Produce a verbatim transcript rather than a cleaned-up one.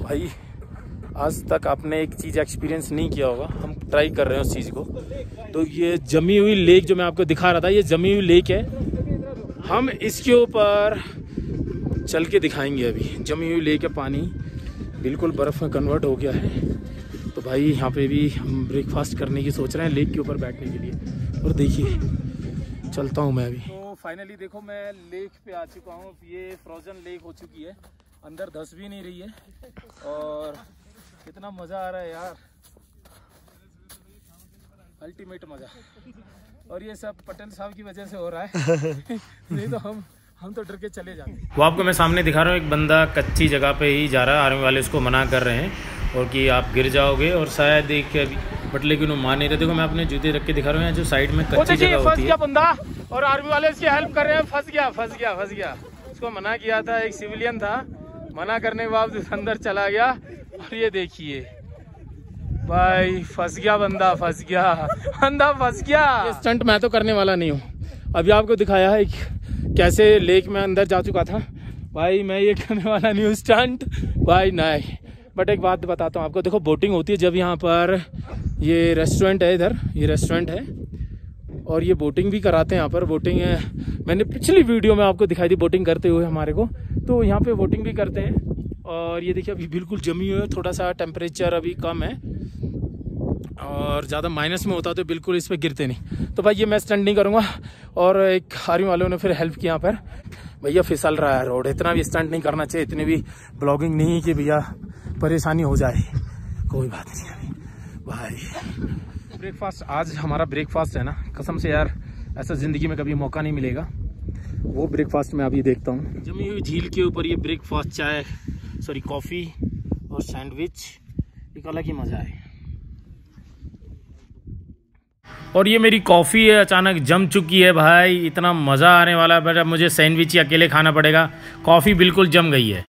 भाई आज तक आपने एक चीज़ एक्सपीरियंस नहीं किया होगा, हम ट्राई कर रहे हैं उस चीज़ को। तो ये जमी हुई लेक जो मैं आपको दिखा रहा था, ये जमी हुई लेक है। हम इसके ऊपर चल के दिखाएंगे। अभी जमी हुई लेक है, पानी बिल्कुल बर्फ़ में कन्वर्ट हो गया है। तो भाई यहाँ पे भी हम ब्रेकफास्ट करने की सोच रहे हैं लेक के ऊपर बैठने के लिए। और देखिए चलता हूँ मैं अभी। तो फाइनली देखो मैं लेक पे आ चुका हूँ। ये फ्रोजन लेक हो चुकी है, अंदर धंस भी नहीं रही है और कितना मज़ा आ रहा है यार, अल्टीमेट मज़ा। और ये सब पटेल साहब की वजह से हो रहा है नहीं तो हम हम तो डर के चले जाते। वो आपको मैं सामने दिखा रहा हूँ, एक बंदा कच्ची जगह पे ही जा रहा है, आर्मी वाले उसको मना कर रहे हैं और कि आप गिर जाओगे और शायद देख के बट लेकिन वो मान नहीं रहे। देखो मैं अपने जूते रख के दिखा रहा हूँ, जो साइड में कच्ची जगह होती है। बंदा और आर्मी वाले उसकी हेल्प कर रहे हैं, फंस गया फंस गया फंस गया। उसको मना किया था, एक सिविलियन था, मना करने के बाद अंदर चला गया। और ये देखिए भाई फंस गया बंदा, फंस गया बंदा फंस गया। ये स्टंट मैं तो करने वाला नहीं हूँ। अभी आपको दिखाया है कैसे लेक में अंदर जा चुका था। भाई मैं ये करने वाला नहीं हूँ स्टंट भाई, नहीं। बट एक बात बताता हूँ आपको, देखो बोटिंग होती है जब यहाँ पर, ये रेस्टोरेंट है, इधर ये रेस्टोरेंट है और ये बोटिंग भी कराते हैं यहाँ पर। बोटिंग है, मैंने पिछली वीडियो में आपको दिखाई थी बोटिंग करते हुए हमारे को। तो यहाँ पे बोटिंग भी करते हैं। और ये देखिए अभी बिल्कुल जमी हुई है, थोड़ा सा टेम्परेचर अभी कम है और ज़्यादा माइनस में होता तो बिल्कुल इस पर गिरते नहीं। तो भाई ये मैं स्टंट नहीं करूँगा। और एक आर्मी वालों ने फिर हेल्प किया यहाँ पर। भैया फिसल रहा है रोड, इतना भी स्टंट नहीं करना चाहिए, इतनी भी ब्लॉगिंग नहीं कि भैया परेशानी हो जाए। कोई बात नहीं अभी भाई। ब्रेकफास्ट आज हमारा ब्रेकफास्ट है ना, कसम से यार ऐसा ज़िंदगी में कभी मौका नहीं मिलेगा। वो ब्रेकफास्ट मैं अभी देखता हूँ। जमी हुई झील के ऊपर ये ब्रेकफास्ट, चाय सॉरी कॉफ़ी और सैंडविच, एक अलग ही मज़ा है। और ये मेरी कॉफ़ी है, अचानक जम चुकी है भाई, इतना मज़ा आने वाला है। बट अब मुझे सैंडविच ही अकेले खाना पड़ेगा, कॉफ़ी बिल्कुल जम गई है।